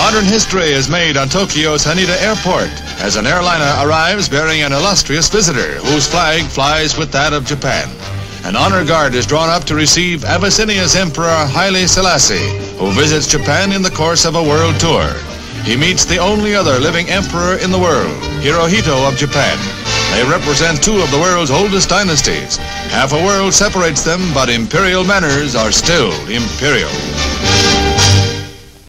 Modern history is made on Tokyo's Haneda Airport as an airliner arrives bearing an illustrious visitor whose flag flies with that of Japan. An honor guard is drawn up to receive Abyssinia's Emperor Haile Selassie, who visits Japan in the course of a world tour. He meets the only other living emperor in the world, Hirohito of Japan. They represent two of the world's oldest dynasties. Half a world separates them, but imperial manners are still imperial.